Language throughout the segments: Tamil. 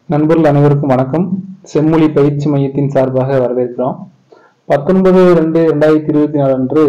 நண்பர்கள் அனைவருக்கும் வணக்கம். செம்மொழி பயிற்சி மையத்தின் சார்பாக வரவேற்கிறோம். 19/2/2024 அன்று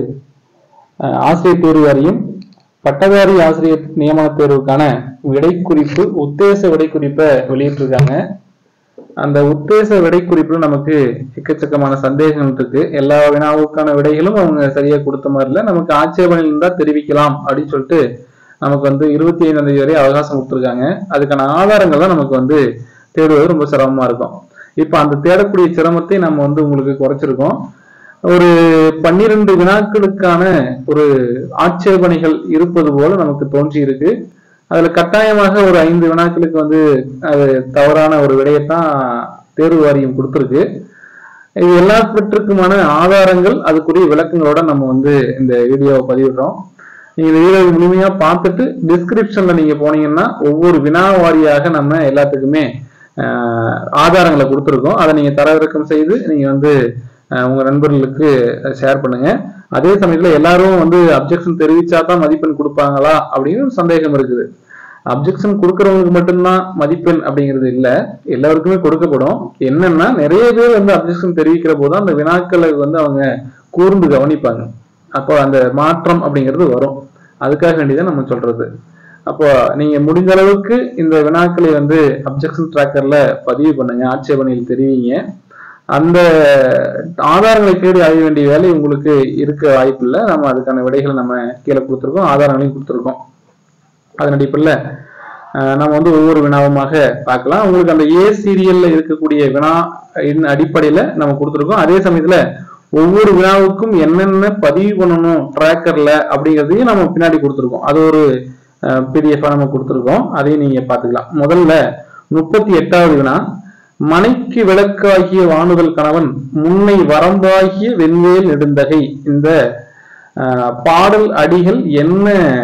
ஆசிரியர் தேர்வு வாரியம் பட்டதாரி ஆசிரியர் நியமன தேர்வுக்கான விடைக்குறிப்பு உத்தேச விடைக்குறிப்பை வெளியிட்டிருக்காங்க. அந்த உத்தேச விடைக்குறிப்புல நமக்கு எக்கச்சக்கமான சந்தேகங்கள் இருக்கு. எல்லா வினாவுக்கான விடைகளும் அவங்க சரியா கொடுத்த மாதிரி இல்லை. நமக்கு ஆட்சேபனை இருந்தா தெரிவிக்கலாம் அப்படின்னு சொல்லிட்டு நமக்கு 25ஆம் தேதி வரை அவகாசம் கொடுத்துருக்காங்க. அதுக்கான ஆதாரங்கள் தான் நமக்கு தேடுவது ரொம்ப சிரமமா இருக்கும். இப்ப அந்த தேடக்கூடிய சிரமத்தை நம்ம உங்களுக்கு குறைச்சிருக்கோம். ஒரு 12 வினாக்களுக்கான ஒரு ஆட்சேபனைகள் இருப்பது போல நமக்கு தோன்றி இருக்கு. அதுல கட்டாயமாக ஒரு 5 வினாக்களுக்கு அது தவறான ஒரு விடையத்தான் தேர்வு வாரியம் கொடுத்துருக்கு. இது எல்லாவற்றுக்குமான ஆதாரங்கள் அதுக்குரிய விளக்கங்களோட நம்ம இந்த வீடியோவை பதிவிடுறோம். நீங்க இந்த வீடியோ முழுமையா பார்த்துட்டு டிஸ்கிரிப்ஷன்ல நீங்க போனீங்கன்னா ஒவ்வொரு வினா வாரியாக நம்ம எல்லாத்துக்குமே ஆதாரங்களை கொடுத்துருக்கோம். அதை நீங்க தரவிறக்கம் செய்து நீங்க உங்க நண்பர்களுக்கு ஷேர் பண்ணுங்க. அதே சமயத்துல எல்லாரும் அப்ஜெக்ஷன் தெரிவிச்சா தான் மதிப்பெண் கொடுப்பாங்களா அப்படின்னு ஒரு சந்தேகம் இருக்குது. அப்ஜெக்ஷன் கொடுக்கறவங்களுக்கு மட்டும்தான் மதிப்பெண் அப்படிங்கிறது இல்லை, எல்லாருக்குமே கொடுக்கப்படும். என்னன்னா நிறைய பேர் அப்ஜெக்ஷன் தெரிவிக்கிற போது அந்த வினாக்களை அவங்க கூர்ந்து கவனிப்பாங்க. அப்போ அந்த மாற்றம் அப்படிங்கிறது வரும். அதுக்காக வேண்டிதான் நம்ம சொல்றது. அப்போ நீங்க முடிஞ்ச அளவுக்கு இந்த வினாக்களை அப்ஜெக்ஷன் டிராக்கர்ல பதிவு பண்ணுங்க, ஆட்சேபனையில் தெரிவிங்க. அந்த ஆதாரங்களை தேடி அறிய வேண்டிய வேலை உங்களுக்கு இருக்க வாய்ப்பு இல்லை. நம்ம அதுக்கான விடைகளை நம்ம கீழே கொடுத்துருக்கோம், ஆதாரங்களையும் கொடுத்துருக்கோம். அதன் அடிப்படையில் நம்ம ஒவ்வொரு வினாவுமாக பார்க்கலாம். உங்களுக்கு அந்த ஏ சீரியல்ல இருக்கக்கூடிய வினா அடிப்படையில நம்ம கொடுத்துருக்கோம். அதே சமயத்துல ஒவ்வொரு வினாவுக்கும் என்னென்ன பதிவு பண்ணணும் டிராக்கர்ல அப்படிங்கிறதையும் நம்ம பின்னாடி கொடுத்துருக்கோம். அது ஒரு PDF நம்ம கொடுத்துருக்கோம், அதையும் நீங்க பாத்துக்கலாம். முதல்ல 38வது வினா, மனைக்கு விளக்காகிய வானுதல் கணவன் முன்னை வரம்பாகிய வெண்வேல் நெடுந்தகை. இந்த பாடல் அடிகள் என்ன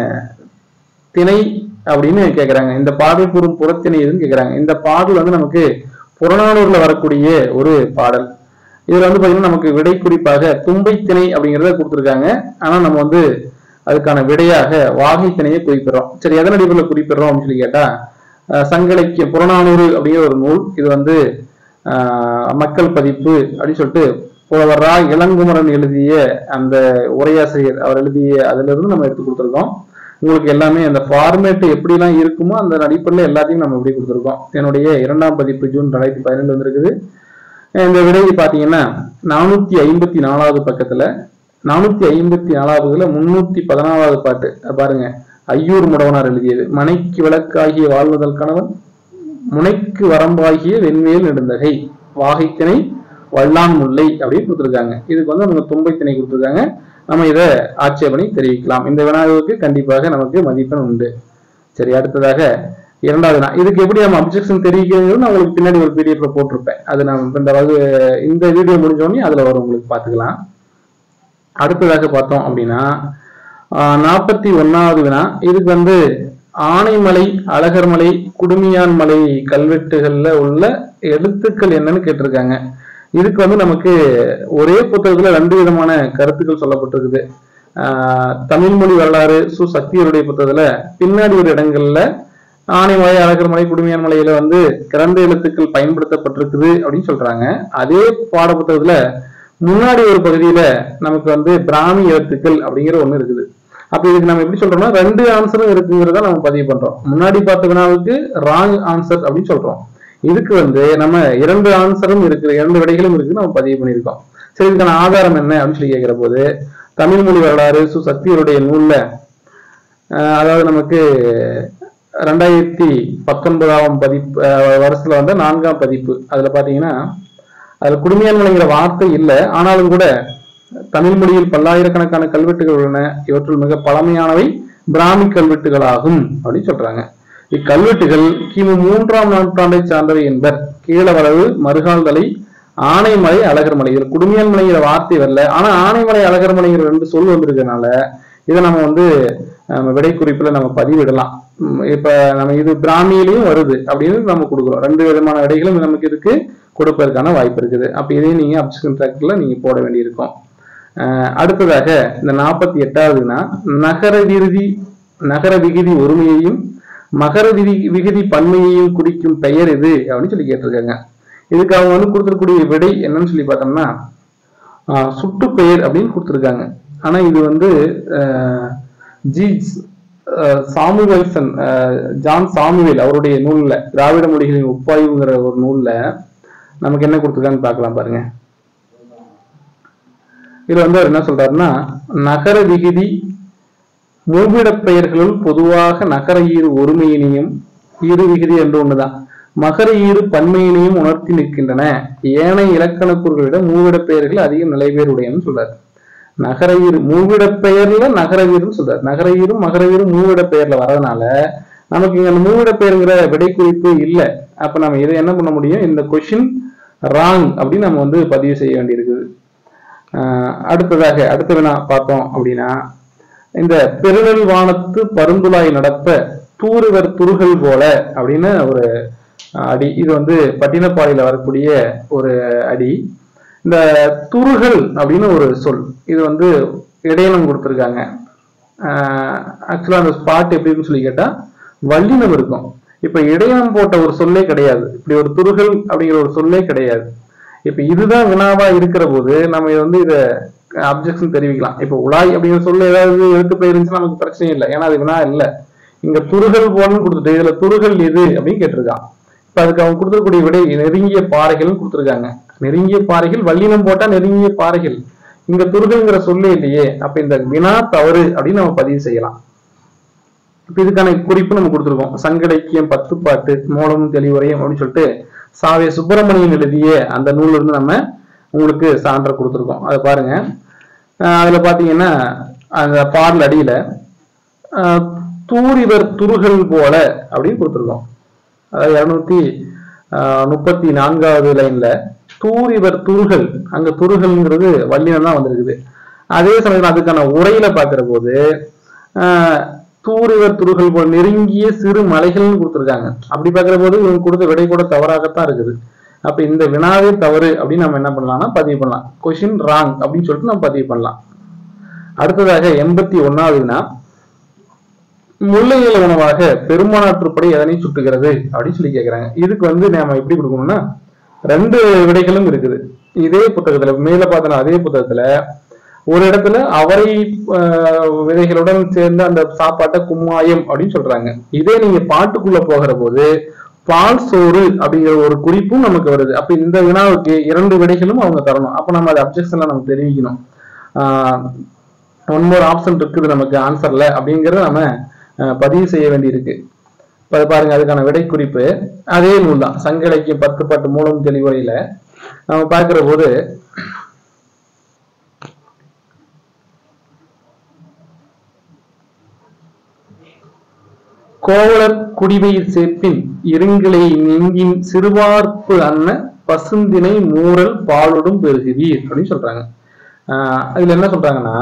திணை அப்படின்னு கேட்கிறாங்க. இந்த பாடல் கூறும் புறத்திணை எதுன்னு கேட்கிறாங்க. இந்த பாடல் நமக்கு புறநானூர்ல வரக்கூடிய ஒரு பாடல். இதுல பாத்தீங்கன்னா நமக்கு விடை குறிப்பாக தும்பை திணை அப்படிங்கிறத கொடுத்துருக்காங்க. ஆனா நம்ம அதுக்கான விடையாக வாகை திணையை குறிப்பிடுறோம். சரி, எதன் அடிப்படையில் குறிப்பிடுறோம் அப்படின்னு சொல்லி கேட்டா, சங்கலைக்கியம் புறநானூறு அப்படிங்கிற ஒரு நூல். இது மக்கள் பதிப்பு அப்படின்னு சொல்லிட்டு புலவரா இளங்குமரன் எழுதிய அந்த உரையாசிரியர் அவர் எழுதிய அதுல இருந்து நம்ம எடுத்து கொடுத்துருக்கோம். உங்களுக்கு எல்லாமே அந்த ஃபார்மேட் எப்படிலாம் இருக்குமோ அந்த அடிப்படையில் எல்லாத்தையும் நம்ம இப்படி கொடுத்துருக்கோம். என்னுடைய 2ஆம் பதிப்பு ஜூன் 2017 வந்திருக்குது. இந்த விடையை பாத்தீங்கன்னா 454வது பக்கத்துல 454வதுல 314வது பாட்டு பாருங்க. ஐயூர் முடவனார் எழுதியது. மனைக்கு விளக்காகிய வாழ்வதல் கணவன் முனைக்கு வரம்பாகிய வெண்வேல் நெடுந்தகை வாகைத்திணை வல்லான் முல்லை அப்படின்னு கொடுத்துருக்காங்க. இதுக்கு அவங்க தும்பை திணை கொடுத்துருக்காங்க. நம்ம இதை ஆட்சேபனை தெரிவிக்கலாம். இந்த வினாவுக்கு கண்டிப்பாக நமக்கு மதிப்பெண் உண்டு. சரி, அடுத்ததாக 2வது வினா. இதுக்கு எப்படி நம்ம அப்ஜெக்ஷன் தெரிவிக்கிறது நான் உங்களுக்கு பின்னாடி ஒரு PDF போட்டிருப்பேன். அது நம்ம இந்த வீடியோ முடிஞ்சோடனே அதுல வரும், உங்களுக்கு பார்த்துக்கலாம். அடுத்ததாக பார்த்தோம் அப்படின்னா 41வது வினா. இதுக்கு ஆனைமலை, அழகர்மலை, குடுமியான் மலை கல்வெட்டுகள்ல உள்ள எழுத்துக்கள் என்னன்னு கேட்டிருக்காங்க. இதுக்கு நமக்கு ஒரே புத்தகத்துல 2 விதமான கருத்துக்கள் சொல்லப்பட்டிருக்குது. தமிழ் மொழி வரலாறு சு சக்தியருடைய புத்தகத்துல பின்னாடி ஒரு இடங்கள்ல ஆனைமலை, அழகர்மலை, குடுமியான் மலையில கிரந்த எழுத்துக்கள் பயன்படுத்தப்பட்டிருக்குது அப்படின்னு சொல்றாங்க. அதே பாட புத்தகத்துல முன்னாடி ஒரு பகுதியில நமக்கு பிராமி எழுத்துக்கள் அப்படிங்கிற ஒண்ணு இருக்குது. அப்ப இதுக்கு நம்ம எப்படி சொல்றோம்னா 2 ஆன்சரும் இருக்குங்கிறத நம்ம பதிவு பண்றோம். முன்னாடி பார்த்த வினாவுக்கு ராங் ஆன்சர் அப்படின்னு சொல்றோம். இதுக்கு நம்ம 2 ஆன்சரும் இருக்கு, 2 விடைகளும் இருக்கு நம்ம பதிவு பண்ணியிருக்கோம். சரி, இதுக்கான ஆதாரம் என்ன அப்படின்னு சொல்லி கேட்கிற போது தமிழ் மொழி வரலாறு சு சக்தியருடைய நூல்ல, அதாவது நமக்கு 2019ஆம் பதிப்பு வருஷத்துல 4ஆம் பதிப்பு, அதுல பாத்தீங்கன்னா அதுல குடுமியான் மலைங்கிற வார்த்தை இல்லை. ஆனாலும் கூட தமிழ் மொழியில் பல்லாயிரக்கணக்கான கல்வெட்டுகள் உள்ளன. இவற்றுள் மிக பழமையானவை பிராமி கல்வெட்டுகளாகும் அப்படின்னு சொல்றாங்க. இக்கல்வெட்டுகள் கிமு 3ஆம் நூற்றாண்டை சார்ந்தவை என்பர். கீழவரவு, மருகால்தலை, ஆனைமலை, அழகர்மலை. இதுல குடுமியான் மலைங்கிற வார்த்தை வரல, ஆனா ஆனைமலை, அழகர்மலைங்கிற 2 சொல் வந்திருக்கனால இதை நம்ம விடை குறிப்புல நம்ம பதிவிடலாம். இப்ப நம்ம இது பிராமியிலையும் வருது அப்படின்னு நம்ம கொடுக்குறோம். 2 விதமான விடைகளும் நமக்கு இருக்கு, கொடுப்பதற்கான வாய்ப்பு இருக்குது. அப்ப இதையும் நீங்க அப்ஜெக்ஷன் டிராக்டர்ல நீங்க போட வேண்டியிருக்கும். அடுத்ததாக இந்த 48வது நகர விகுதி ஒருமையையும் மகர விகுதி பன்மையையும் குறிக்கும் பெயர் எது அப்படின்னு சொல்லி கேட்டிருக்காங்க. இதுக்கு அவங்க வந்து கொடுத்துருக்கூடிய விடை என்னன்னு சொல்லி பார்த்தோம்னா சுட்டு பெயர் அப்படின்னு கொடுத்துருக்காங்க. ஆனா இது வந்து சாமுவேல்சன், ஜான் சாமுவேல் அவருடைய நூல்ல திராவிட மொழிகளின் ஒப்பாய்வுங்கிற ஒரு நூல்ல நமக்கு என்ன கொடுத்துருக்கான்னு பார்க்கலாம் பாருங்க. இதுல வந்து அவர் என்ன சொல்றாருன்னா, நகர விகுதி மூவிடப் பெயர்களுள் பொதுவாக நகர ஈறு ஒருமையினையும் ஈறு விகுதி என்று ஒண்ணுதான் மகர ஈறு பன்மையினையும் உணர்த்தி நிற்கின்றன. ஏனைய இலக்கண கூறுகளிடம் மூவிடப் பெயர்கள் அதிக நிலைபேருடையன்னு சொல்றாரு. நகர ஈறு மூவிடப் பெயர்ல நகர வீருன்னு சொல்றாரு. நகர ஈரும் மகர வீரும் மூவிடப் பெயர்ல வர்றதுனால நமக்கு இங்க அந்த மூவிடப் பெயருங்கிற விடை குறிப்பு இல்லை. அப்ப நம்ம இதை என்ன பண்ண முடியும், இந்த கொஸ்டின் ராங் அப்படின்னு நம்ம வந்து பதிவு செய்ய வேண்டியிருக்குது. அடுத்ததாக அடுத்த வினா பார்த்தோம் அப்படின்னா, இந்த பெருநெல் வானத்து பருந்துளாய் நடப்ப தூருவர் துருகள் போல அப்படின்னு ஒரு அடி. இது வந்து பட்டினப்பாடியில வரக்கூடிய ஒரு அடி. இந்த துருகள் அப்படின்னு ஒரு சொல், இது வந்து இடையினம் கொடுத்துருக்காங்க. ஆக்சுவலா அந்த ஸ்பாட் எப்படின்னு சொல்லி கேட்டா வல்லினம் இருக்கும். இப்ப இடையினம் போட்ட ஒரு சொல்லே கிடையாது, இப்படி ஒரு துருகள் அப்படிங்கிற ஒரு சொல்லே கிடையாது. இப்ப இதுதான் வினாவா இருக்கிற போது நம்ம வந்து இதை அப்ஜெக்ஷன் தெரிவிக்கலாம். இப்ப உலாய் அப்படிங்கிற சொல்ல ஏதாவது எழுத்து போய் இருந்துச்சுன்னா நமக்கு பிரச்சனை இல்லை, ஏன்னா அது வினா இல்லை. இங்க துருகள் போலன்னு கொடுத்துட்டு இதுல துருகள் எது அப்படின்னு கேட்டிருக்கான். இப்ப அதுக்கு அவங்க கொடுத்துருக்கூடிய விடை நெருங்கிய பாறைகள்னு கொடுத்துருக்காங்க. நெருங்கிய பாறைகள் வல்லினம் போட்டா நெருங்கிய பாறைகள், இங்க துருகள்ங்கிற சொல்லே இல்லையே. அப்ப இந்த வினா தவறு அப்படின்னு நம்ம பதிவு செய்யலாம். இப்ப இதுக்கான குறிப்பு நம்ம கொடுத்துருக்கோம். சங்கடைக்கியம் 10 பாட்டு மூலமும் தெளிவுரையும் அப்படின்னு சொல்லிட்டு சாவே சுப்பிரமணியன் எழுதிய அந்த நூல்ல இருந்து நம்ம உங்களுக்கு சான்ற கொடுத்துருக்கோம். அதை பாருங்க. அதுல பாத்தீங்கன்னா அந்த பாடல் அடியில தூரிவர் துருகள் போல அப்படின்னு கொடுத்துருக்கோம். அதாவது 234வது லைன்ல தூரிவர் துருகள், அங்க துருகள்ங்கிறது வல்லினம் தான் வந்திருக்குது. அதே சமயம் அதுக்கான உரையில பாக்குற போது தூரிவர் துருகள் போல் நெருங்கிய சிறு மலைகள்னு கொடுத்துருக்காங்க. அப்படி பாக்குற போது இவங்க கொடுத்த விடை கூட தவறாகத்தான் இருக்குது. அப்ப இந்த வினாவே தவறு அப்படின்னு நம்ம என்ன பண்ணலாம்னா பதிவு பண்ணலாம். கொஸ்டின் ராங் அப்படின்னு சொல்லிட்டு நம்ம பதிவு பண்ணலாம். அடுத்ததாக 81வது வினா, முல்லையில உணவாக பெருமானாற்றுப்படை எதனை சுட்டுகிறது அப்படின்னு சொல்லி கேட்கிறாங்க. இதுக்கு வந்து நம்ம எப்படி கொடுக்கணும்னா 2 விடைகளும் இருக்குது. இதே புத்தகத்துல மேல பார்த்தோம்னா அதே புத்தகத்துல ஒரு இடத்துல அவரை விதைகளுடன் சேர்ந்த அந்த சாப்பாட்டை கும்மாயம் அப்படின்னு சொல்றாங்க. இதே நீங்க பாட்டுக்குள்ள போகிற போது பால் சோறு அப்படிங்கிற ஒரு குறிப்பும் நமக்கு வருது. அப்ப இந்த வினாவுக்கு 2 விடைகளும் அவங்க தரணும். அப்ப நம்ம அது அப்ஜெக்ஷன்ல நம்ம தெரிவிக்கணும். ஒன் மோர் ஆப்ஷன் இருக்குது நமக்கு ஆன்சர்ல அப்படிங்கறத நம்ம பதிவு செய்ய வேண்டி இருக்கு. பாருங்க, அதுக்கான விடை குறிப்பு அதே நூல் தான். சங்க இலக்கியம் 10 பாட்டு மூலம் தெளிவுரையில நம்ம பார்க்கிற போது கோவலர் குடிவெயிர் சேர்ப்பின் இருங்கிளை நெங்கின் சிறுவார்ப்பு அன்ன பசுந்தினை மூரல் பாலோடும் பெருகுவீர் அப்படின்னு சொல்றாங்க. இதுல என்ன சொல்றாங்கன்னா,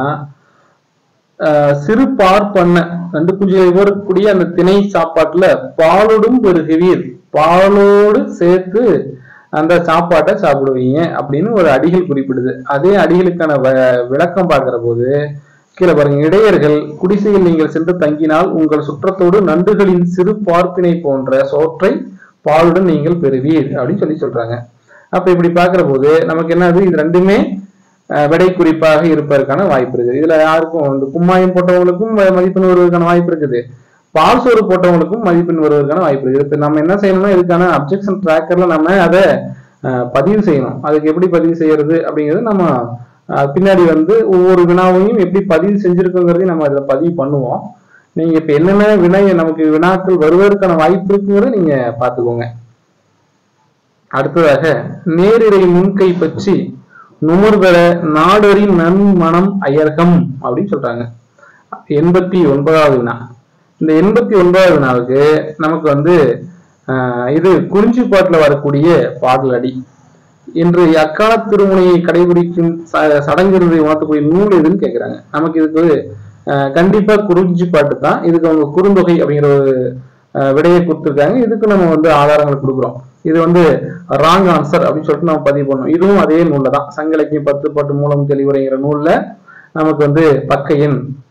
சிறு பார்ப்பண்ண 2 குஞ்சுகளை போடக்கூடிய அந்த திணை சாப்பாட்டுல பாலோடும் பெருகுவீர், பாலோடு சேர்த்து அந்த சாப்பாட்டை சாப்பிடுவீங்க அப்படின்னு ஒரு அடிகள் குறிப்பிடுது. அதே அடிகளுக்கான விளக்கம் பார்க்கிற போது கீழே பாருங்க, இடையர்கள் குடிசையில் நீங்கள் சென்று தங்கினால் உங்கள் சுற்றத்தோடு நண்டுகளின் சிறு பார்ப்பினை போன்ற சோற்றை பாலுடன் நீங்கள் பெறுவீர் அப்படின்னு சொல்றாங்க. அப்ப இப்படி பாக்குற போது நமக்கு என்ன, இது 2மே விடை குறிப்பாக இருப்பதற்கான வாய்ப்பு இருக்குது. இதுல யாருக்கும் இந்த கும்மாயம் போட்டவங்களுக்கும் மதிப்பெண் வருவதற்கான வாய்ப்பு இருக்குது, பால் சோறு போட்டவங்களுக்கும் மதிப்பெண் வருவதற்கான வாய்ப்பு இருக்குது. இப்ப நம்ம என்ன செய்யணும்னா இதுக்கான அப்ஜெக்ஷன் ட்ராக்கர்ல நம்ம அதை பதிவு செய்யணும். அதுக்கு எப்படி பதிவு செய்யறது அப்படிங்கிறது நம்ம பின்னாடி வந்து ஒவ்வொரு வினாவையும் எப்படி பதிவு செஞ்சிருக்குங்கிறதையும் நம்ம அதில் பதிவு பண்ணுவோம். நீங்க இப்ப என்னென்ன நமக்கு வினாக்கள் வருவதற்கான வாய்ப்பு இருக்குங்கிறத நீங்க பார்த்துக்கோங்க. அடுத்ததாக நேரிடை முன்கை பற்றி நுமர்வர நாடரின் நன்மனம் அயர்கம் அப்படின்னு சொல்றாங்க. 89வது வினா. இந்த 89வது வினாவுக்கு நமக்கு வந்து இது குறிஞ்சிப்பாட்டுல வரக்கூடிய பாடல் அடி. இன்று அக்கால திருமுனையை கடைபிடிக்கும் சடங்குகளை உணர்த்தக்கூடிய நூல் எதுன்னு கேட்கிறாங்க. நமக்கு இதுக்கு கண்டிப்பா குறிஞ்சிப்பாட்டு தான். இதுக்கு அவங்க குறுந்தொகை அப்படிங்கிற ஒரு விடையை கொடுத்துருக்காங்க. இதுக்கு நம்ம வந்து ஆதாரங்கள் கொடுக்குறோம். இது வந்து ராங் ஆன்சர் அப்படின்னு சொல்லிட்டு நம்ம பதிவு பண்ணோம். இதுவும் அதே நூல்ல தான். சங்க இலக்கியம் 10 பாட்டு மூலம் தெளிவுரைங்கிற நூல்ல நமக்கு வந்து பக்க எண்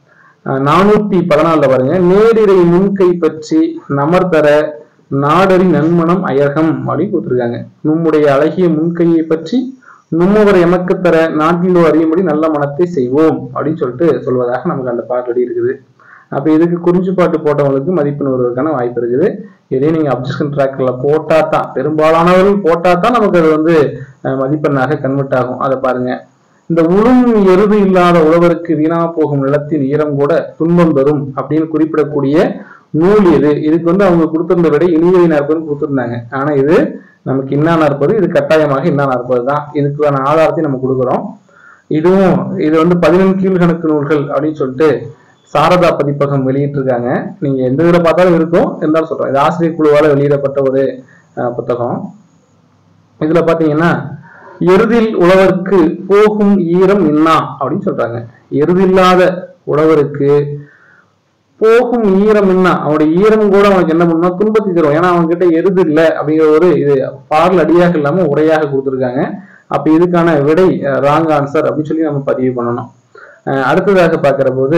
414 பாருங்க, நேரிடை முன்கை பற்றி நமர்தர நாடறி நன்மணம் அயர்கம் அப்படின்னு கொடுத்துருக்காங்க. நம்முடைய அழகிய முன்கையை பற்றி நம்மவர் எமக்கு தர நாட்டிலோ அறியும்படி நல்ல மனத்தை செய்வோம் அப்படின்னு சொல்லிட்டு சொல்வதாக நமக்கு அந்த பாட்டு இருக்குது. அப்ப இதுக்கு குறிஞ்சு பாட்டு போட்டவங்களுக்கு மதிப்பெண் வருவதற்கான வாய்ப்பு இருக்குது. இதே நீங்க அப்ஜெக்ஷன் ட்ராக்கர்ல போட்டா தான், பெரும்பாலானவர்கள் போட்டா தான் நமக்கு அது வந்து மதிப்பெண்ணாக கன்வெர்ட் ஆகும். அதை பாருங்க. இந்த உளும் எருது இல்லாத உழவருக்கு வீணா போகும் நிலத்தின் ஈரம் கூட துன்பம் தரும் அப்படின்னு குறிப்பிடக்கூடிய நூல் எது? இதுக்கு வந்து அவங்க கொடுத்திருந்த விட இனிவை நாற்பதுன்னு கொடுத்திருந்தாங்க. ஆனா இது நமக்கு இன்னா நாற்பது, இது கட்டாயமாக இன்னா நாற்பது தான். இதுக்கான ஆதாரத்தை நம்ம கொடுக்குறோம். இது வந்து 11 கீழ்கணக்கு நூல்கள் அப்படின்னு சொல்லிட்டு சாரதா பதிப்பகம் வெளியிட்டிருக்காங்க. நீங்க எந்த இதுல பார்த்தாலும் இருக்கும், இருந்தாலும் சொல்றோம். இது ஆசிரியர் குழுவால வெளியிடப்பட்ட ஒரு புத்தகம். இதுல பாத்தீங்கன்னா எருதில் உழவருக்கு போகும் ஈரம் இன்னா அப்படின்னு சொல்றாங்க. எருதில்லாத உழவருக்கு போகும் ஈரம் என்ன, அவனுடைய ஈரம் கூட அவனுக்கு என்ன பண்ணும், துன்பத்தை தரும். ஏன்னா அவங்க கிட்ட எருது இல்லை அப்படிங்கிற ஒரு இது பாடல் அடியாக இல்லாம உரையாக கொடுத்துருக்காங்க. அப்ப இதுக்கான விடை ராங் ஆன்சர் அப்படின்னு சொல்லி நம்ம பதிவு பண்ணணும். அடுத்ததாக பார்க்கிற போது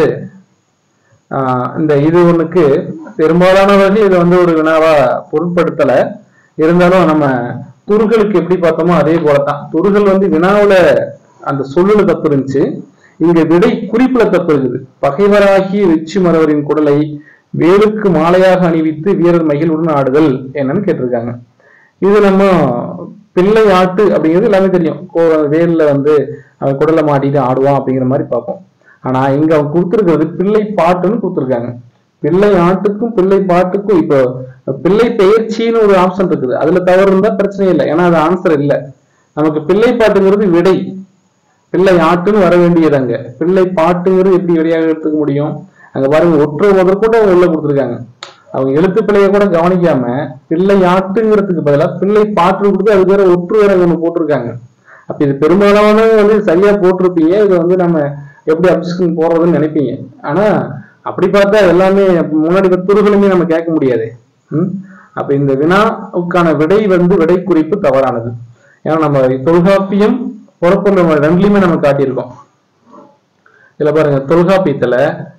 இந்த இது ஒண்ணுக்கு பெரும்பாலானவர்கள் இதை வந்து ஒரு வினாவா பொருட்படுத்தல. இருந்தாலும் நம்ம துருகளுக்கு எப்படி பார்த்தோமோ அதே போலதான். துருகள் வந்து வினாவுல அந்த சொல்லுல தப்பு இருந்துச்சு, இங்க விடை குறிப்புல தப்பு இருக்குது. பகைவராகிய வெற்றி மறவரின் குடலை வேலுக்கு மாலையாக அணிவித்து வீரர் மகிழ்வுடன் ஆடுதல் என்னன்னு கேட்டிருக்காங்க. இது நம்ம பிள்ளை ஆட்டு அப்படிங்கிறது எல்லாமே தெரியும். வேல்ல வந்து அவன் குடலை மாட்டிட்டு ஆடுவான் அப்படிங்கிற மாதிரி பார்ப்போம். ஆனா இங்க அவன் கொடுத்துருக்கிறது பிள்ளை பாட்டுன்னு கொடுத்துருக்காங்க. பிள்ளை ஆட்டுக்கும் பிள்ளை பாட்டுக்கும் இப்போ பிள்ளை பெயர்ச்சின்னு ஒரு ஆப்ஷன் இருக்குது, அதுல தவறு இருந்தா பிரச்சனை இல்லை, ஏன்னா அது ஆன்சர் இல்லை. நமக்கு பிள்ளை பாட்டுங்கிறது விடை, பிள்ளை ஆட்டுன்னு வர வேண்டியது. அங்க பிள்ளை பாட்டுங்கிறது எப்படி விடையாக எடுத்துக்க முடியும்? அங்க பாருங்க, ஒற்றை முதற்கூட உள்ள கொடுத்துருக்காங்க. அவங்க எழுத்து பிள்ளைய கூட கவனிக்காம பிள்ளை ஆட்டுங்கிறதுக்கு பதிலாக பிள்ளை பாட்டு கொடுத்து அது வேற ஒற்று வேற ஒண்ணு போட்டிருக்காங்க. அப்ப இது பெரும்பாலான வந்து சரியா போட்டிருப்பீங்க, இதை வந்து நம்ம எப்படி அப்ஜெக்ஷன் போடுறதுன்னு நினைப்பீங்க. ஆனா அப்படி பார்த்தா எல்லாமே முன்னாடி துருகளுமே நம்ம கேட்க முடியாது. அப்ப இந்த வினாவுக்கான விடை வந்து விடை குறிப்பு தவறானது. ஏன்னா நம்ம தொல்காப்பியம் புறப்பொருள் ரெண்டுலயுமே நம்ம காட்டியிருக்கோம். இதுல பாருங்க, தொல்காப்பியத்துல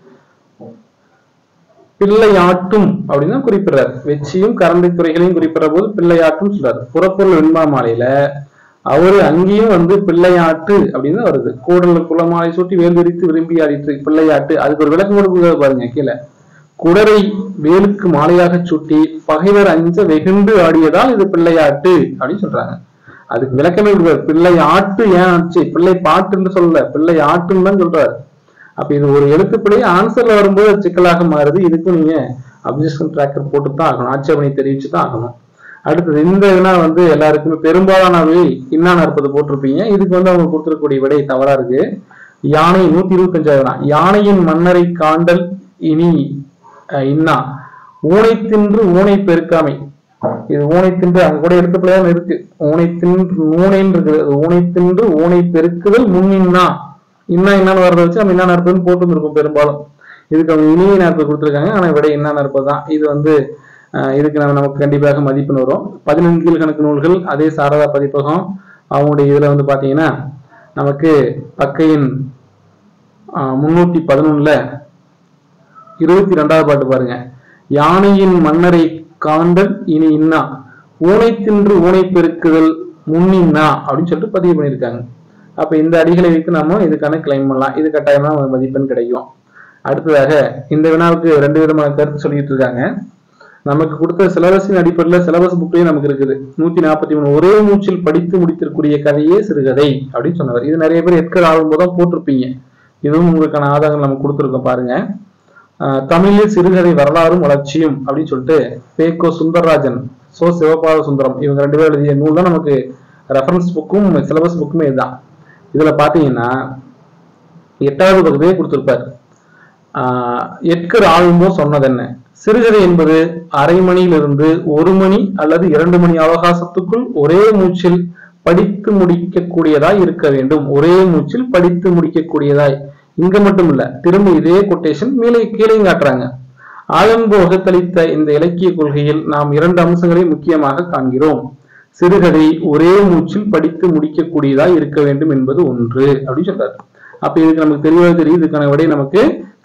பிள்ளையாட்டும் அப்படின்னு குறிப்பிடுறாரு. வெச்சியும் கரந்தை துறைகளையும் குறிப்பிடுற போது பிள்ளையாட்டும் சொல்றாரு. புறப்பொருள் வெண்பா மாலையில அவரு அங்கேயும் வந்து பிள்ளையாட்டு அப்படின்னு வருது. கூடல குளமாலை சூட்டி வேல் விரித்து விரும்பி ஆடிட்டு பிள்ளையாட்டு. அதுக்கு ஒரு விளக்கம் கொடுக்குறது பாருங்க கீழே. குடரை வேலுக்கு மாலையாக சூட்டி பகைவர் அஞ்ச வெகுண்டு ஆடியதால் இது பிள்ளையாட்டு அப்படின்னு சொல்றாங்க. அதுக்கு விளக்கமே கொடுக்குறாரு. பிள்ளை ஆட்டு ஏன் ஆச்சு, பிள்ளை பாட்டுன்னு சொல்லல, பிள்ளை ஆட்டுன்னு தான் சொல்றாரு. அப்ப இது ஒரு எழுத்து பிள்ளை ஆன்சர்ல வரும்போது சிக்கலாக மாறுது. இதுக்கும் நீங்க அப்ஜெக்ஷன் ட்ராக்கர் போட்டு தான் ஆகணும், ஆட்சேபனை தெரிவிச்சு தான் ஆகணும். அடுத்தது இந்த வினா வந்து எல்லாருக்குமே பெரும்பாலானவை இன்னா நாற்பது போட்டிருப்பீங்க. இதுக்கு வந்து அவங்க கொடுத்துருக்கக்கூடிய விடை தவறா இருக்கு. யானை 125 யானையின் மன்னரை காண்டல் இனி இன்னா ஊனை தின்று ஊனை பெருக்காமை. இது ஊனை தின்று அங்க கூட எடுத்து பிள்ளையாம இருக்கு. ஊனை தின்று ஊனைன்னு இருக்குது, ஊனை தின்று ஊனை பெருக்குதல் முன்னின்னா இன்னா என்னன்னு வர்றத வச்சு நம்ம இன்னா நாற்பதுன்னு போட்டு வந்துருக்கோம் பெரும்பாலும். இதுக்கு அவங்க இனிய நாற்பது கொடுத்துருக்காங்க, ஆனா விட இன்னா நாற்பது தான். இது வந்து இதுக்கு நமக்கு கண்டிப்பாக மதிப்பெண் வரும். 11 கீழ்கணக்கு நூல்கள் அதே சாரதா பதிப்பகம் அவங்களுடைய இதுல வந்து பாத்தீங்கன்னா நமக்கு பக்கையின் 311ல 22வது பாட்டு பாருங்க. யானையின் மன்னரை காண்டல் இனி இன்னா ஊனை தின்று ஊனை பெருக்குதல் முன்னின்னா அப்படின்னு சொல்லிட்டு பதிவு பண்ணியிருக்காங்க. அப்ப இந்த அடிகளை வைத்து நாம இதுக்கான கிளைம் பண்ணலாம். இது கட்டாயமா மதிப்பெண் கிடைக்கும். அடுத்ததாக இந்த வினாவுக்கு 2 விதமான கருத்து சொல்லிட்டு இருக்காங்க. நமக்கு கொடுத்த சிலபஸின் அடிப்படையில் சிலபஸ் புக்லயும் நமக்கு இருக்குது 143 ஒரே மூச்சில் படித்து முடித்திருக்கூடிய கதையே சிறுகதை அப்படின்னு சொன்னவர். இது நிறைய பேர் எட்கர் ஆகும்போதுதான் போட்டிருப்பீங்க. இதுவும் உங்களுக்கான ஆதாரங்கள் நம்ம கொடுத்துருக்கோம் பாருங்க. தமிழில் சிறுகதை வரலாறும் வளர்ச்சியும் அப்படின்னு சொல்லிட்டு பேக்கோ சுந்தரராஜன், சோ சிவபாத சுந்தரம் இவங்க 2 பேர் எழுதிய நூல் தான் நமக்கு ரெஃபரன்ஸ் புக்கும் சிலபஸ் புக்குமே இதுதான். இதுல பாத்தீங்கன்னா 8வது பகுதியே கொடுத்திருப்பார். எட்கர் ஆல்மோ சொன்னது என்ன, சிறுகதை என்பது அரை மணியிலிருந்து 1 மணி அல்லது 2 மணி அவகாசத்துக்குள் ஒரே மூச்சில் படித்து முடிக்கக்கூடியதாய் இருக்க வேண்டும். ஒரே மூச்சில் படித்து முடிக்கக்கூடியதாய். இங்க மட்டும் இல்ல, திரும்ப இதே கொட்டேஷன் மேலே கீழே காட்டுறாங்க. ஆலம்பு வகுத்தளித்த இந்த இலக்கிய கொள்கையில் நாம் 2 அம்சங்களை முக்கியமாக காண்கிறோம். சிறுகதை ஒரே மூச்சில் படித்து முடிக்கக்கூடியதாய் இருக்க வேண்டும் என்பது ஒன்று அப்படின்னு சொல்றாரு. அப்ப இதுக்கு நமக்கு தெரியாது தெரியும். இதுக்கான விடை நமக்கு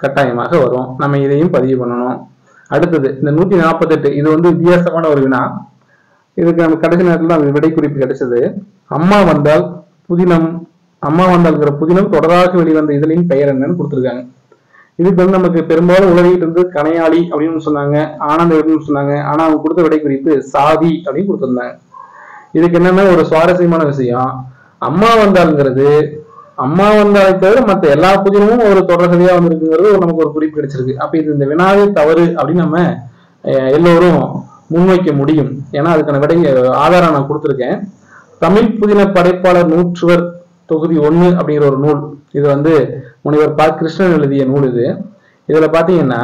கட்டாயமாக வரும். நம்ம இதையும் பதிவு பண்ணணும். அடுத்தது இந்த 148, இது வந்து வித்தியாசமான ஒரு வினா. இதுக்கு நம்ம கடைசி நேரத்தில் தான் விடை குறிப்பு கிடைச்சது. அம்மா வந்தால் புதினம், அம்மா வந்தால்ங்கிற புதினம் தொடராக வெளிவந்த இதழின் பெயர் என்னன்னு கொடுத்துருக்காங்க. இதுக்கு வந்து நமக்கு பெரும்பாலும் உலகிட்டு இருந்து கனையாளி அப்படின்னு சொன்னாங்க, ஆனந்த விடன்னு சொன்னாங்க. ஆனா அவங்க கொடுத்த விடை குறிப்பு சாதி அப்படின்னு கொடுத்துருந்தாங்க. இதுக்கு என்னன்னா ஒரு சுவாரஸ்யமான விஷயம், அம்மா வந்தால்ங்கிறது அம்மா வந்தாலை தவிர மற்ற எல்லா புதினமும் ஒரு தொடர்கதையா வந்திருக்குங்கிறது நமக்கு ஒரு குறிப்பு கிடைச்சிருக்கு. அப்ப இது இந்த வினாவே தவறு அப்படின்னு நம்ம எல்லோரும் முன்வைக்க முடியும். ஏன்னா அதுக்கான விடை ஆதாரம் நான் கொடுத்துருக்கேன். தமிழ் புதின படைப்பாளர் நூற்றுவர் தொகுதி 1 அப்படிங்கிற ஒரு நூல். இது வந்து முனைவர் ப. கிருஷ்ணன் எழுதிய நூல். இதுல பாத்தீங்கன்னா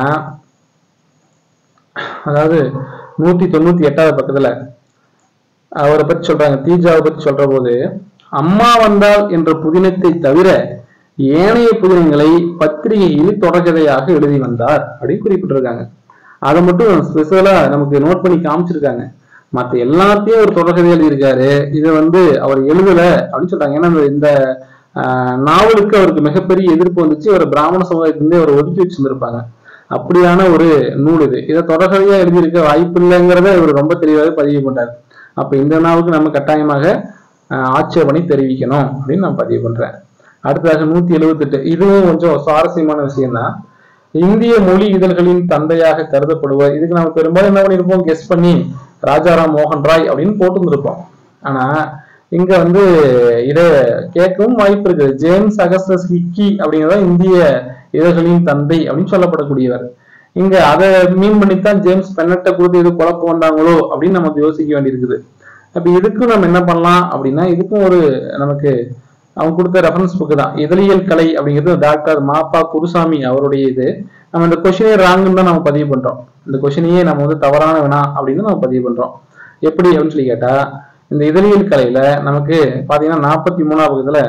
அதாவது 198வது பக்கத்துல அவரை பத்தி சொல்றாங்க, தீஜாவை பத்தி சொல்ற போது, அம்மா வந்தால் என்ற புதினத்தை தவிர ஏனைய புதினங்களை பத்திரிகையில் தொடர்கதையாக எழுதி வந்தார் அப்படின்னு குறிப்பிட்டிருக்காங்க. அதை மட்டும் ஸ்பெஷலா நமக்கு நோட் பண்ணி காமிச்சிருக்காங்க. மற்ற எல்லாத்தையும் ஒரு தொடர்கதை எழுதியிருக்காரு, இதை வந்து அவர் எழுதல அப்படின்னு சொல்றாங்க. ஏன்னா இந்த நாவலுக்கு அவருக்கு மிகப்பெரிய எதிர்ப்பு வந்துச்சு. ஒரு பிராமண சமுதாயத்திலிருந்தே அவர் ஒதுக்கி வச்சிருந்திருப்பாங்க. அப்படியான ஒரு நூல் இது. இதை தொடர்கதையா எழுதியிருக்க வாய்ப்பு இல்லைங்கிறத இவர் ரொம்ப தெளிவாக பதிவு பண்ணார். அப்ப இந்த நாளுக்கு நம்ம கட்டாயமாக ஆட்சேபனை தெரிவிக்கணும் அப்படின்னு நான் பதிவு பண்றேன். அடுத்ததாக 178, இதுவும் கொஞ்சம் சுவாரஸ்யமான விஷயம் தான். இந்திய மொழி இதழ்களின் தந்தையாக கருதப்படுவார். இதுக்கு நம்ம பெரும்பாலும் என்ன பண்ணிருப்போம், கெஸ் பண்ணி ராஜாராம் மோகன் ராய் அப்படின்னு போட்டுருப்போம். ஆனா இங்க வந்து இதை கேட்கவும் வாய்ப்பு இருக்கு. ஜேம்ஸ் அகஸ்டஸ் ஹிக்கி அப்படிங்கிறத இந்திய இதழ்களின் தந்தை அப்படின்னு சொல்லப்படக்கூடியவர். இங்க அதை மீன் பண்ணித்தான் ஜேம்ஸ் பென்னட்டை கொடுத்து இது குழப்பம் வந்தாங்களோ அப்படின்னு நமக்கு யோசிக்க வேண்டியிருக்குது. அப்ப இதுக்கும் நம்ம என்ன பண்ணலாம் அப்படின்னா, இதுக்கும் ஒரு நமக்கு அவங்க கொடுத்த ரெஃபரன்ஸ் புக்கு தான் இதழியல் கலை அப்படிங்கிறது டாக்டர் மாப்பா குருசாமி அவருடைய இது. நம்ம இந்த கொஸ்டினே ராங்குன்னு தான் நம்ம பதிவு பண்றோம். இந்த கொஸ்டினையே நம்ம வந்து தவறான வினா அப்படின்னு நம்ம பதிவு பண்றோம். எப்படி அப்படின்னு சொல்லி கேட்டா, இந்த இதழியல் கலையில நமக்கு பாத்தீங்கன்னா 43வது பக்கத்துல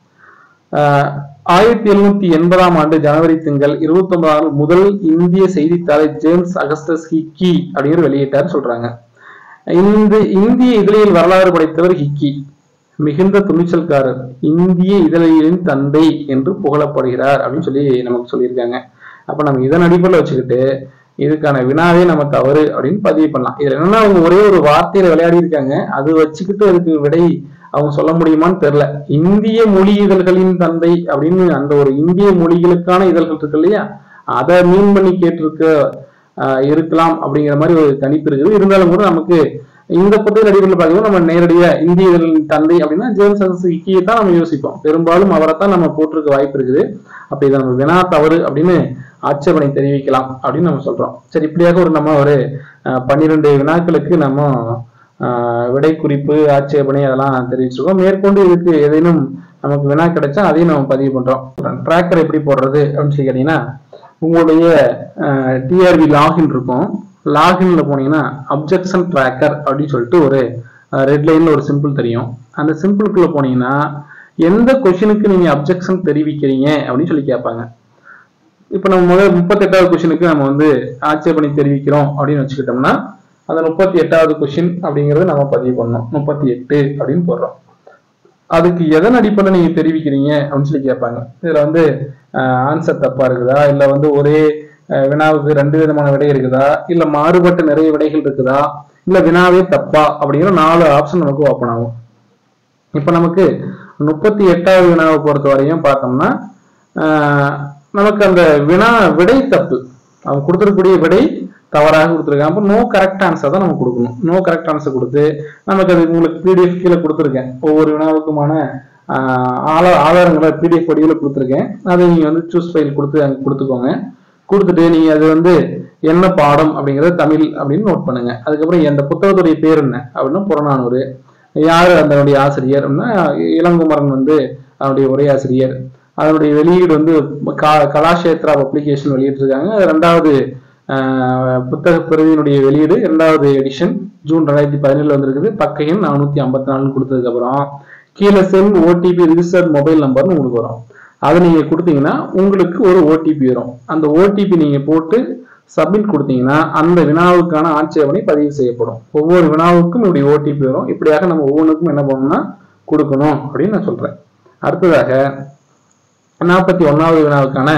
1780ஆம் ஆண்டு ஜனவரி திங்கள் 29 முதல் இந்திய செய்தித்தாளை ஜேம்ஸ் அகஸ்டஸ் ஹிக்கி அப்படிங்கிற வெளியிட்டார் சொல்றாங்க. இந்த இந்திய இதழியல் வரலாறு படைத்தவர் ஹிக்கி. மிகுந்த துணிச்சல்காரர், இந்திய இதழியலின் தந்தை என்று புகழப்படுகிறார் அப்படின்னு சொல்லி நமக்கு சொல்லியிருக்காங்க. அப்ப நம்ம இதன் அடிப்படையில் வச்சுக்கிட்டு இதுக்கான வினாவே நம்ம தவறு அப்படின்னு பதிவு பண்ணலாம். இதுல என்னன்னா அவங்க ஒரே ஒரு வார்த்தையில விளையாடி இருக்காங்க. அது வச்சுக்கிட்டு அதுக்கு விடை அவங்க சொல்ல முடியுமான்னு தெரியல. இந்திய மொழி இதழ்களின் தந்தை அப்படின்னு அந்த ஒரு இந்திய மொழிகளுக்கான இதழ்கள் இருக்கு இல்லையா, அதை மீன் பண்ணி கேட்டிருக்க இருக்கலாம் அப்படிங்கிற மாதிரி ஒரு கணிப்பு இருக்குது. இருந்தாலும் கூட நமக்கு இந்த புத்தக அடிப்படையில் பார்க்கும்போது நம்ம நேரடியா இந்திய இதழின் தந்தை அப்படின்னா ஜேம்ஸ் அகஸ்டஸ் ஹிக்கியை தான் நம்ம யோசிப்போம். பெரும்பாலும் அவரைத்தான் நம்ம போட்டிருக்க வாய்ப்பு இருக்குது. அப்ப இதை நம்ம வினா தவறு அப்படின்னு ஆட்சேபனை தெரிவிக்கலாம் அப்படின்னு நம்ம சொல்றோம். சரி, இப்படியாக நம்ம ஒரு 12 வினாக்களுக்கு நம்ம விடை குறிப்பு ஆட்சேபனை அதெல்லாம் தெரிவிச்சிருக்கோம். மேற்கொண்டு இதுக்கு ஏதேனும் நமக்கு வினா கிடைச்சா அதையும் நம்ம பதிவு பண்றோம். ட்ராக்கர் எப்படி போடுறது அப்படின்னு சொல்லி கேட்டீங்கன்னா, உங்களுடைய டிஆர்பி லாகின் இருக்கும். லாகின்ல போனீங்கன்னா அப்ஜெக்ஷன் ட்ராக்கர் அப்படின்னு சொல்லிட்டு ஒரு ரெட் லைன்ல ஒரு சிம்பிள் தெரியும். அந்த சிம்பிளுக்குள்ள போனீங்கன்னா எந்த கொஸ்டினுக்கு நீங்க அப்ஜெக்ஷன் தெரிவிக்கிறீங்க அப்படின்னு சொல்லி கேட்பாங்க. இப்ப நம்ம முதல் 38வது கொஸ்டினுக்கு நம்ம வந்து ஆட்சேபனை தெரிவிக்கிறோம் அப்படின்னு வச்சுக்கிட்டோம்னா அந்த 38வது கொஸ்டின் அப்படிங்கறத நம்ம பதிவு பண்ணோம். 38 அப்படின்னு போடுறோம். அதுக்கு எதன் அடிப்படையில் நீங்க தெரிவிக்கிறீங்க அப்படின்னு சொல்லி கேட்பாங்க. இதுல வந்து ஆன்சர் தப்பா இருக்குதா, இல்ல வந்து ஒரே வினாவுக்கு 2 விதமான விடை இருக்குதா, இல்ல மாறுபட்ட நிறைய விடைகள் இருக்குதா, இல்ல வினாவே தப்பா அப்படிங்கிற 4 ஆப்ஷன் நமக்கு ஓப்பன் ஆகும். இப்ப நமக்கு 38வது வினாவை பொறுத்த வரையும் பார்த்தோம்னா நமக்கு அந்த விடை தப்பு, அவங்க கொடுத்துருக்கக்கூடிய விடை தவறாக கொடுத்துருக்காங்க. அப்போ நோ கரெக்ட் ஆன்சர் தான் நம்ம கொடுக்கணும். நோ கரெக்ட் ஆன்சர் கொடுத்து நமக்கு அது உங்களுக்கு பிடிஎஃப் கீழே கொடுத்துருக்கேன். ஒவ்வொரு வினாவுக்குமான ஆதாரங்களை பிடிஎஃப் வடிவில் கொடுத்துருக்கேன். அதை நீங்க வந்து சூஸ் ஃபைல் கொடுத்து அங்கே கொடுத்துக்கோங்க. கொடுத்துட்டு நீங்க அது வந்து என்ன பாடம் அப்படிங்கறத தமிழ் அப்படின்னு நோட் பண்ணுங்க. அதுக்கப்புறம் அந்த புத்தகத்துடைய பேர் என்ன அப்படின்னா புறநானூறு. யாரு அதனுடைய ஆசிரியர் அப்படின்னா இளங்குமரன் வந்து அதனுடைய உரையாசிரியர். அதனுடைய வெளியீடு வந்து கலாஷேத்ரா பப்ளிகேஷன் வெளியிட்டிருக்காங்க. 2வது புத்தக பிரதியினுடைய வெளியீடு 2வது எடிஷன் ஜூன் 2017 வந்திருக்குது. பக்க எண் 454 கொடுத்ததுக்கு அப்புறம் கீழே சென்ட் ஓடிபி ரிஜிஸ்டர்ட் மொபைல் நம்பர்னு உங்களுக்கு வரும். அதை நீங்க கொடுத்தீங்கன்னா உங்களுக்கு ஒரு ஓடிபி வரும். அந்த ஓடிபி நீங்க போட்டு சப்மிட் கொடுத்தீங்கன்னா அந்த வினாவுக்கான ஆட்சேபனை பதிவு செய்யப்படும். ஒவ்வொரு வினாவுக்கும் இப்படி ஓடிபி வரும். இப்படியாக நம்ம ஒவ்வொன்றுக்கும் என்ன பண்ணணும்னா கொடுக்கணும் அப்படின்னு நான் சொல்றேன். அடுத்ததாக 41வது வினாவுக்கான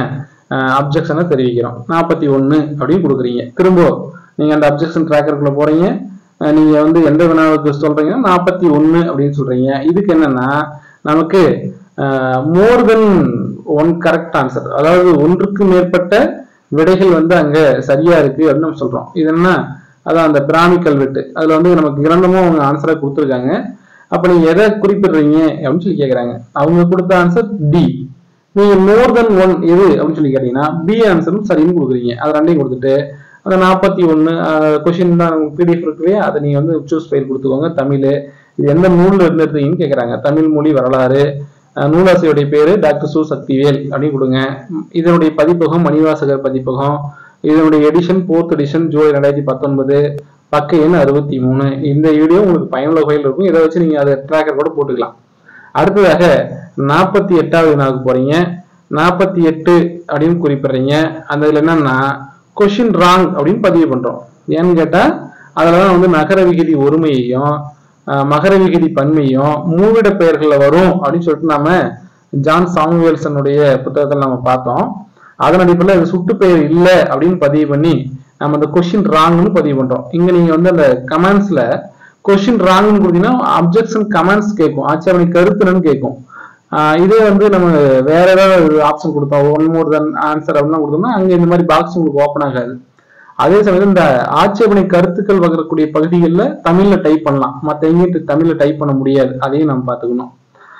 அப்ஜெக்ஷனை தெரிவிக்கிறோம். 41 அப்படின்னு கொடுக்குறீங்க. திரும்ப நீங்க அந்த அப்ஜெக்ஷன் ட்ராக்கருக்குள்ள போறீங்க. நீங்க வந்து எந்த வினாவுக்கு சொல்றீங்கன்னா 41 அப்படின்னு சொல்றீங்க. இதுக்கு என்னன்னா நமக்கு more than one correct answer, அதாவது ஒன்றுக்கு மேற்பட்ட விடைகள் வந்து அங்க சரியா இருக்கு அப்படின்னு நம்ம சொல்றோம். இது என்ன, அதான் அந்த பிராமி கல்வெட்டு, அதுல வந்து நமக்கு இரண்டுமும் அவங்க ஆன்சரா கொடுத்துருக்காங்க. அப்ப நீங்க எதை குறிப்பிடுறீங்க அப்படின்னு சொல்லி கேட்கறாங்க. அவங்க கொடுத்த ஆன்சர் டி. நீங்க மோர் தென் ஒன் எது அப்படின்னு சொல்லி கேட்டீங்கன்னா பி ஆன்சரும் சரின்னு கொடுக்குறீங்க. அது ரெண்டையும் கொடுத்துட்டு அந்த 41 கொஸ்டின் தான் பிடிஎஃப் இருக்குவே, அதை நீங்க வந்து சூஸ் ஃபைல் கொடுத்துக்கோங்க. தமிழ் இது எந்த நூல்ல இருந்து எடுத்தீங்கன்னு கேட்கறாங்க. தமிழ் மொழி வரலாறு, நூலாசிரியருடைய பேரு டாக்டர் சு சக்திவேல் அப்படின்னு கொடுங்க. இதனுடைய பதிப்பகம் மணிவாசகர் பதிப்பகம், இதனுடைய எடிஷன் 4th எடிஷன் ஜூலை 2019, பக்க எண் 63. இந்த வீடியோ உங்களுக்கு பயனுள்ள வகையில் இருக்கும். இதை வச்சு நீங்க அதை ட்ராக்கர் கூட போட்டுக்கலாம். அடுத்ததாக 48வது வினாவுக்கு போறீங்க. 48 அப்படின்னு குறிப்பிடுறீங்க. அந்த இதுல என்னன்னா கொஸ்டின் ராங் அப்படின்னு பதிவு பண்றோம். ஏன்னு கேட்டா அதுலதான் வந்து நகர விகுதி ஒருமையையும் மகர விகுதி பன்மையும் மூவிட பெயர்கள்ல வரும் அப்படின்னு சொல்லிட்டு நாம ஜான் சாமுவேல்சனுடைய புத்தகத்தில் நம்ம பார்த்தோம். அதன் அடிப்படையில் அது சுட்டு பெயர் இல்லை அப்படின்னு பதிவு பண்ணி நம்ம அந்த கொஸ்டின் ராங்னு பதிவு பண்றோம். இங்க நீங்க வந்து அந்த கமெண்ட்ஸ்ல கொஸ்டின் ராங்னு கொடுத்தீங்கன்னா அப்ஜெக்ஷன் கமெண்ட்ஸ் கேட்கும், ஆட்சேபனை கருத்துன்னு கேட்கும். இதே வந்து நம்ம வேற ஏதாவது ஆப்ஷன் கொடுத்தோம், ஒன் மோர் தென் ஆன்சர் அப்படின்னு கொடுத்தோம்னா அங்க இந்த மாதிரி பாக்ஸ் உங்களுக்கு ஓப்பன் ஆகாது. அதே சமயம் இந்த ஆட்சேபனை கருத்துக்கள் வரக்கூடிய பகுதிகளில் தமிழ்ல டைப் பண்ணலாம், மற்ற எங்கேயும் தமிழ்ல டைப் பண்ண முடியாது. அதையும் நம்ம பார்த்துக்கணும்.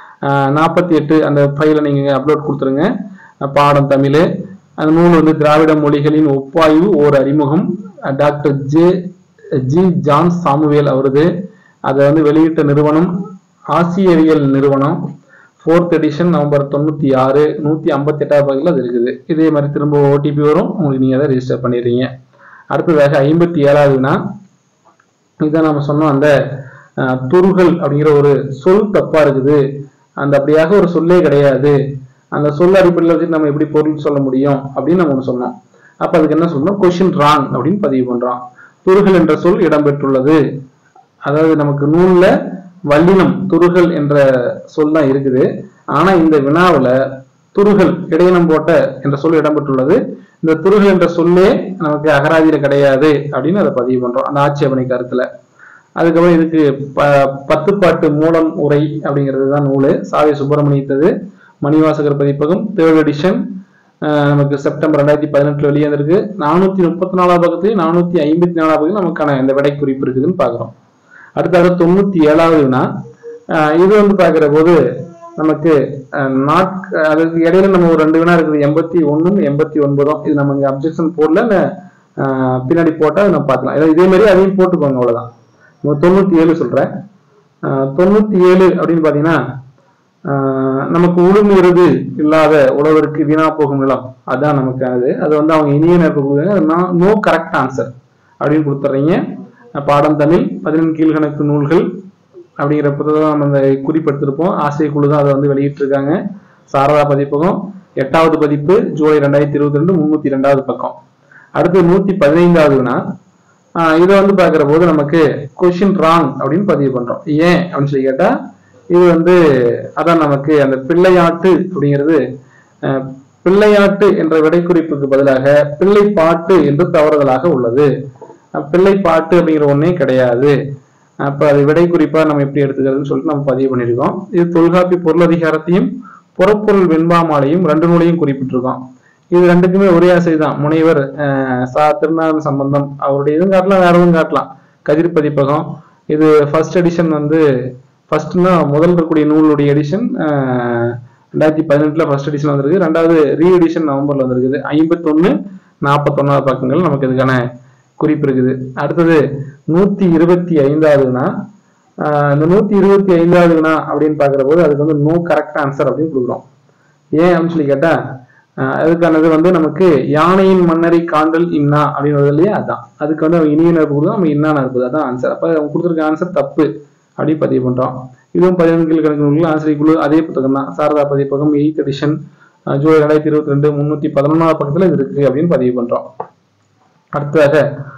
48 அந்த ஃபைலை நீங்க அப்லோட் கொடுத்துருங்க. பாடம் தமிழ், அந்த நூல் வந்து திராவிட மொழிகளின் ஒப்பாய்வு ஓர் அறிமுகம், டாக்டர் ஜி ஜான் சாமுவேல் அவரது. அதை வந்து வெளியிட்ட நிறுவனம் ஆசியவியல் நிறுவனம், 4th எடிஷன் நவம்பர் 96, 158வது பகுதியில் அது இருக்குது. இதே மாதிரி திரும்ப ஓடிபி வரும், உங்களுக்கு நீங்க அதை ரெஜிஸ்டர் பண்ணிடுறீங்க. அடுத்ததாக 57வதுனா இதை நம்ம சொன்னோம், அந்த துருகல் அப்படிங்கிற ஒரு சொல் தப்பா இருக்குது, அந்த அப்படியாக ஒரு சொல்லே கிடையாது, அந்த சொல் அடிப்படையில் வச்சு நம்ம எப்படி பொருள் சொல்ல முடியும் அப்படின்னு நம்ம ஒன்று சொன்னோம். அப்ப அதுக்கு என்ன சொல்லணும், கொஸ்டின் ராங் அப்படின்னு பதிவு பண்றோம். துருகல் என்ற சொல் இடம்பெற்றுள்ளது, அதாவது நமக்கு நூல்ல வல்லினம் துருகல் என்ற சொல் தான் இருக்குது. ஆனா இந்த வினாவுல துருகல் இடையினம் போட்ட என்ற சொல் இடம்பெற்றுள்ளது. இந்த துருகல் என்ற சொல்லே நமக்கு அகராதியில கிடையாது அப்படின்னு அதை பதிவு பண்றோம் அந்த ஆட்சேபனை கருத்துல. அதுக்கப்புறம் இதுக்கு 10 பாட்டு மூலம் உரை அப்படிங்கிறது தான் நூல், சாவி சுப்பிரமணியத்தது, மணிவாசகர் பதிப்பகம், 3rd எடிஷன், நமக்கு செப்டம்பர் 2018 வெளியே வந்திருக்கு. 434வது பக்கத்துலயும் 454வது பக்கத்துல நமக்கான இந்த விடை குறிப்பு இருக்குதுன்னு பாக்குறோம். அடுத்தது 97வதுனா இது வந்து பாக்குற போது நமக்கு அதுக்கு இடையில நம்ம ஒரு 2 வினா இருக்குது, 81ம் 89ம். இது நம்ம இங்க அப்ஜெக்ஷன் போடல, பின்னாடி போட்டா நம்ம பார்க்கலாம். இதே மாதிரி அதையும் போட்டுக்கோங்க, அவ்வளவுதான். 97 சொல்றேன். 97 அப்படின்னு பாத்தீங்கன்னா நமக்கு உளுமிருது இல்லாத உழவருக்கு வீணா போகும் நிலம், அதான் நமக்கு அது வந்து அவங்க இனிய நேரம் நோ கரெக்ட் ஆன்சர் அப்படின்னு கொடுத்துறீங்க. பாடம் தமிழ் 15 கீழ்கணக்கு நூல்கள் அப்படிங்கிற புத்தகம் நம்ம அந்த குறிப்பெடுத்திருப்போம். ஆசிரியர் குழு தான் அதை வந்து வெளியிட்டு இருக்காங்க. சாரதா பதிப்பகம் 8வது பதிப்பு ஜூலை 2022, 302வது பக்கம். அடுத்து 115வதுனா இதை வந்து பாக்குற போது நமக்கு கொஸ்டின் ராங் அப்படின்னு பதிவு பண்றோம். ஏன் அப்படின்னு சொல்லி கேட்டா இது வந்து அதான் நமக்கு அந்த பிள்ளையாட்டு அப்படிங்கிறது பிள்ளையாட்டு என்ற விடை குறிப்புக்கு பதிலாக பிள்ளை பாட்டு என்று தவறுதலாக உள்ளது. பிள்ளை பாட்டு அப்படிங்கிற ஒன்னே கிடையாது. அப்ப அது விடை குறிப்பா நம்ம எப்படி எடுத்துக்கிறதுன்னு சொல்லிட்டு நம்ம பதிவு பண்ணிருக்கோம். இது தொல்காப்பி பொருளதிகாரத்தையும் புறப்பொருள் வெண்பாமாலையும் 2 நூலையும் குறிப்பிட்டிருக்கோம். இது ரெண்டுக்குமே ஒரே ஆசை தான். முனைவர் திருநாள் சம்பந்தம் அவருடைய இதுவும் காட்டலாம், வேற எதுவும் காட்டலாம். கதிர் பதிப்பகம் இது 1st எடிஷன் வந்து ஃபர்ஸ்ட்னா முதல் இருக்கக்கூடிய நூலுடைய எடிஷன் 2018 1st எடிஷன் வந்திருக்கு. 2வது ரீ எடிஷன் நவம்பர்ல வந்திருக்குது. 51, 41வது பக்கங்கள் நமக்கு இதுக்கான குறிப்பு இருக்குது. அடுத்தது 125வதுனா இந்த 125வதுனா அப்படின்னு பாக்குற போது அதுக்கு வந்து நோ கரெக்ட் ஆன்சர் அப்படின்னு கொடுக்குறோம். ஏன் அப்படின்னு சொல்லி கேட்டா அதுக்கானது வந்து நமக்கு யானையின் மன்னரை காண்டல் இன்னா அப்படின்னு வருது இல்லையா, அதான் அதுக்கு வந்து அவங்க இனிய நற்பு கொடுத்தோம், நம்ம இன்னா நற்பு அதான் ஆன்சர். அப்ப அவங்க கொடுத்துருக்க ஆன்சர் தப்பு அப்படின்னு பதிவு பண்றோம். இதுவும் 15 கீழ்கணக்கு நூல்கள் ஆசிரியர் குழு அதே புத்தகம் தான். சாரதா பதிப்பகம் 8th எடிஷன் ஜூலை 2022, 311வது பக்கத்துல இது இருக்கு அப்படின்னு பதிவு பண்றோம். அடுத்ததாக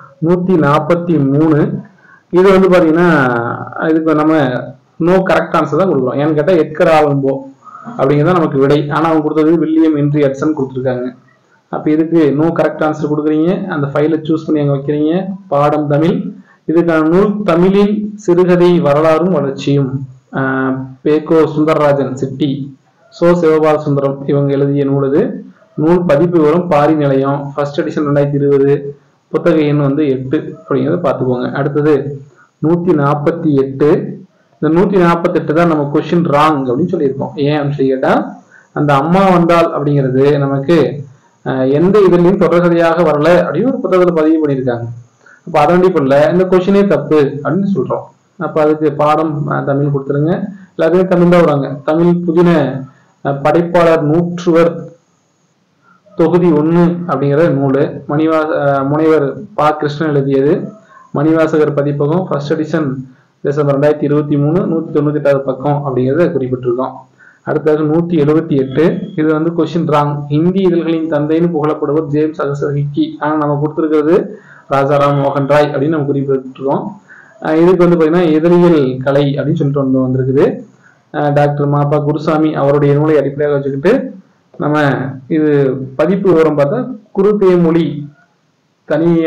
143 இது வந்து பாத்தீங்கன்னா இதுக்கு நம்ம நோ கரெக்ட் ஆன்சர் தான் கொடுக்குறோம். ஏன்னு கேட்டா எட்கர் ஆலம்போ அப்படிங்கிறத நமக்கு விடை. ஆனா அவங்க கொடுத்தது வில்லியம் ஹென்றி ஹட்சன் கொடுத்துருக்காங்க. அப்போ இதுக்கு நோ கரெக்ட் ஆன்சர் கொடுக்குறீங்க. அந்த ஃபைலை சூஸ் பண்ணி அங்கே வைக்கிறீங்க. பாடம் தமிழ். இதுக்கான நூல் தமிழில் சிறுகதை வரலாறும் வளர்ச்சியும், பேகோ சுந்தரராஜன் சிட்டி, சோ சிவபால சுந்தரம் இவங்க எழுதிய நூல். இது நூல் பதிப்பு விவரம் பாரி நிலையம், ஃபர்ஸ்ட் எடிஷன் 2020, புத்தக எண் 8 அப்படிங்கிறத பார்த்துக்கோங்க. அடுத்தது 148. இந்த 148 தான் நம்ம கொஸ்டின் ராங் அப்படின்னு சொல்லியிருக்கோம். ஏன் அப்படின்னு சொல்லி கேட்டா, அந்த அம்மா வந்தால் அப்படிங்கிறது நமக்கு எந்த இதுலையும் தொடர்கதையாக வரல அப்படின்னு ஒரு புத்தகத்தில் பதிவு பண்ணியிருக்காங்க. அப்போ அதன் அடிப்படையில் இந்த கொஸ்டினே தப்பு அப்படின்னு சொல்றோம். அப்போ அதுக்கு பாடம் தமிழ் கொடுத்துருங்க. எல்லாத்தையுமே தமிழ் தான் வராங்க. தமிழ் புதின படைப்பாளர் நூற்றுவர் தொகுதி 1 அப்படிங்கிற நூல் முனைவர் பா கிருஷ்ணன் எழுதியது. மணிவாசகர் பதிப்பகம், ஃபர்ஸ்ட் எடிஷன் டிசம்பர் 2023, 198 பக்கம் அப்படிங்கிறத குறிப்பிட்டிருக்கோம். அடுத்தது 178. இது கொஸ்டின் ராங். ஹிந்தி இதழ்களின் தந்தைன்னு புகழப்படுவர் ஜேம்ஸ் அகசர்கி. ஆனால் நம்ம கொடுத்துருக்கிறது ராஜாராம் மோகன் ராய் அப்படின்னு நம்ம குறிப்பிட்டிருக்கோம். இதுக்கு பார்த்தீங்கன்னா இதழியல் கலை அப்படின்னு சொல்லிட்டு வந்திருக்குது. டாக்டர் மாப்பா குருசாமி அவருடைய நூலை அடிப்படையாக வச்சுக்கிட்டு நம்ம இது பதிப்பு விவரம் பார்த்தா குறுதேமொழி தனிய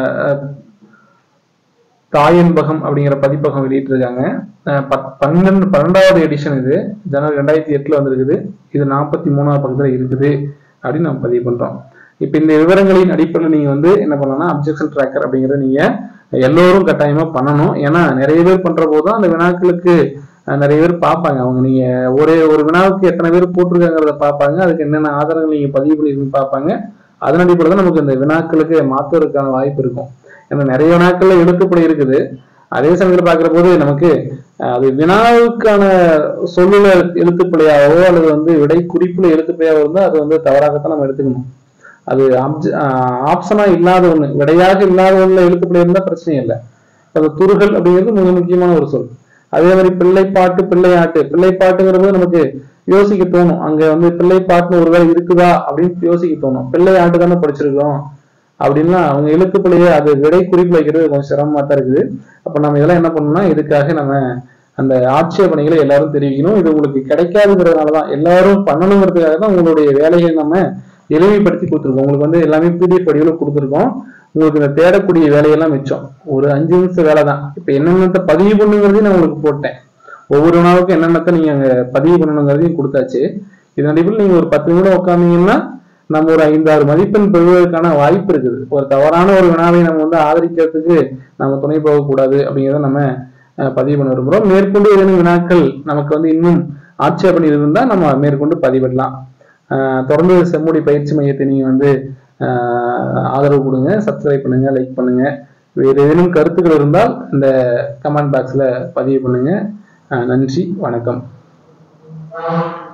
தாயன்பகம் அப்படிங்கிற பதிப்பகம் வெளியிட்டிருக்காங்க. 12வது எடிஷன். இது ஜனவரி 2008 வந்திருக்குது. இது 43வது பக்கத்துல இருக்குது அப்படின்னு நம்ம பதிவு பண்றோம். இப்ப இந்த விவரங்களின் அடிப்படையில் நீங்க என்ன பண்ணலாம்னா அப்ஜெக்ஷன் ட்ராக்கர் அப்படிங்கிறத நீங்க எல்லோரும் கட்டாயமா பண்ணணும். ஏன்னா நிறைய பேர் பண்ற போதுதான் அந்த வினாக்களுக்கு நிறைய பேர் பார்ப்பாங்க. அவங்க நீங்க ஒரு வினாவுக்கு எத்தனை பேர் போட்டிருக்காங்கிறத பார்ப்பாங்க. அதுக்கு என்னென்ன ஆதாரங்கள் நீங்க பதிவு பண்ணிருக்குன்னு பார்ப்பாங்க. அதன் அடிப்படையில் தான் நமக்கு இந்த வினாக்களுக்கு மாற்றுவதற்கான வாய்ப்பு இருக்கும். ஏன்னா நிறைய வினாக்கள்ல எழுத்துப்படி இருக்குது. அதே சமயத்தில் பார்க்கிற போது நமக்கு அது வினாவுக்கான சொல்லுல எழுத்துப்பிழையாவோ அல்லது விடை குறிப்புல எழுத்துப்பிழையாவோ இருந்தால் அது தவறாகத்தான் நம்ம எடுத்துக்கணும். அது ஆப்ஷனா இல்லாத ஒண்ணு, விடையாக இல்லாத ஒண்ணுல எழுத்துப்பிழை இருந்தா பிரச்சனை இல்லை. அது துருகல் அப்படிங்கிறது மிக முக்கியமான ஒரு சொல். அதே மாதிரி பிள்ளைப்பாட்டு, பிள்ளையாட்டு. பிள்ளைப்பாட்டுங்கிறது நமக்கு யோசிக்க தோணும். அங்க பிள்ளைப்பாட்டுன்னு ஒரு வேலை இருக்குதா அப்படின்னு யோசிக்க தோணும். பிள்ளையாட்டு தானே படிச்சிருக்கோம் அப்படின்னா அவங்க எழுத்துப்பிழையே அது விடை குறிப்பு வைக்கிறது கொஞ்சம் சிரமமா தான் இருக்குது. அப்ப நம்ம இதெல்லாம் என்ன பண்ணணும்னா இதுக்காக நம்ம அந்த ஆட்சேபனைகளை எல்லாரும் தெரிவிக்கணும். இது உங்களுக்கு கிடைக்காதுங்கிறதுனாலதான், எல்லாரும் பண்ணணுங்கிறதுக்காக தான் உங்களுடைய வேலைகளை நம்ம எளிமைப்படுத்தி கொடுத்துருக்கோம். உங்களுக்கு எல்லாமே PDF வடிவில் கொடுத்துருக்கோம். உங்களுக்கு இந்த தேடக்கூடிய வேலையெல்லாம் மிச்சம். ஒரு 5 நிமிஷம் வேலை தான். இப்ப என்னென்னத்தை பதிவு பண்ணுங்கிறதையும் நான் உங்களுக்கு போட்டேன். ஒவ்வொரு நாளுக்கும் என்னென்னத்தை நீங்க அங்க பதிவு பண்ணணுங்கிறதையும் கொடுத்தாச்சு. இதன் அடிப்படையில் நீங்க ஒரு 10 நிமிடம் உட்காந்தீங்கன்னா நம்ம ஒரு 5-6 மதிப்பெண் பெறுவதற்கான வாய்ப்பு இருக்குது. ஒரு தவறான ஒரு வினாவை நம்ம ஆதரிக்கிறதுக்கு நம்ம துணை போகக்கூடாது அப்படிங்கிறத நம்ம பதிவு பண்ண விரும்புகிறோம். மேற்கொண்டு ஏதேனும் வினாக்கள் நமக்கு இன்னும் ஆட்சேபனை இருந்தால் நம்ம மேற்கொண்டு பதிவிடலாம். தொடர்ந்து செம்மொழி பயிற்சி மையத்தை நீங்க ஆதரவு கொடுங்க, சப்ஸ்கிரைப் பண்ணுங்க, லைக் பண்ணுங்க. வேறு ஏதேனும் கருத்துக்கள் இருந்தால் இந்த கமெண்ட் பாக்ஸ்ல பதிவு பண்ணுங்க. நன்றி, வணக்கம்.